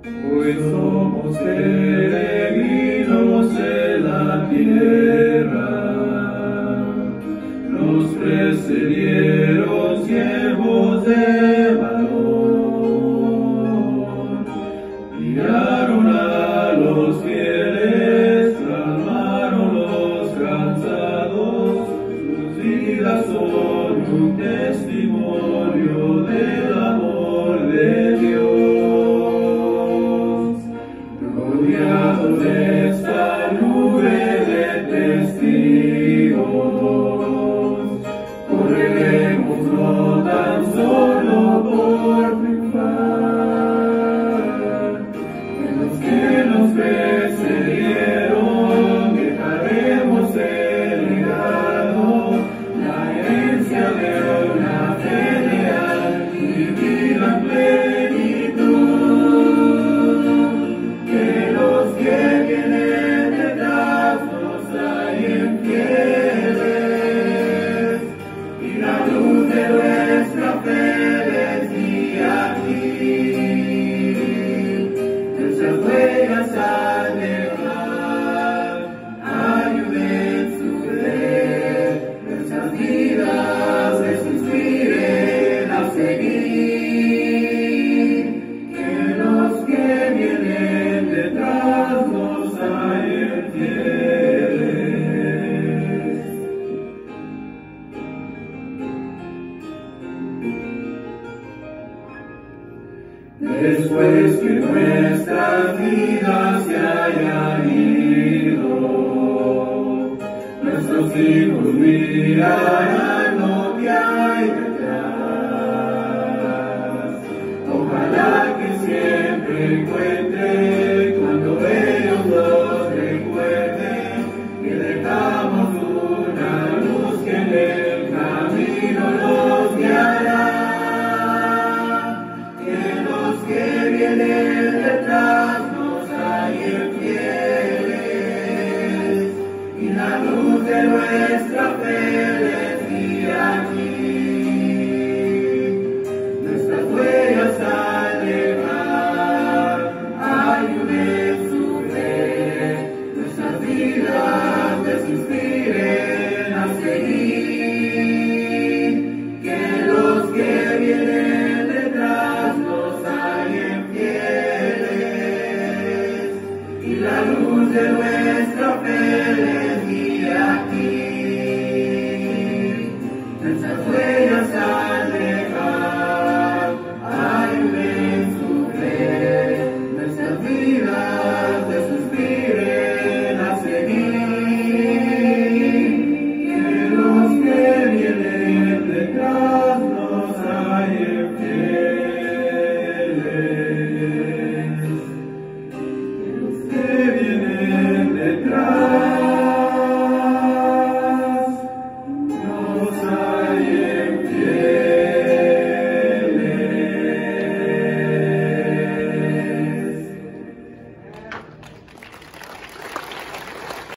Hoy somos peregrinos en la tierra, nos precedieron siervos de valor, guiaron a los fieles, calmaron los cansados, sus vidas son un testimonio del amor de Dios. Rodeados de esta nube de testigos, correremos no tan solo por triunfar. En los que nos precedieron dejaremos el legado, la herencia de una fe leal y vida en plenitud. Que los que vienen detrás nos hallen fieles y la luz de nuestra fe les guía aquí. Nuestras huellas al dejar ayuden su fe, nuestras vidas les inspiren a seguir. Que los que vienen detrás nos hallen fieles. Después que nuestras vidas se hayan ido, nuestros hijos mirarán